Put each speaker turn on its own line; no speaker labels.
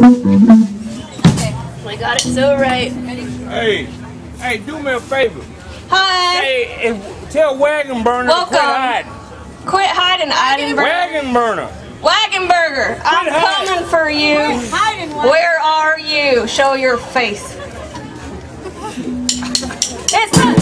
We got it so right.
Hey, do me a favor.
Hi.
Hey, tell Wagon Burner to quit hiding.
Quit hiding,
Wagon Burner.
Wagon Burger, I'm coming for you. Where are you? Show your face. It's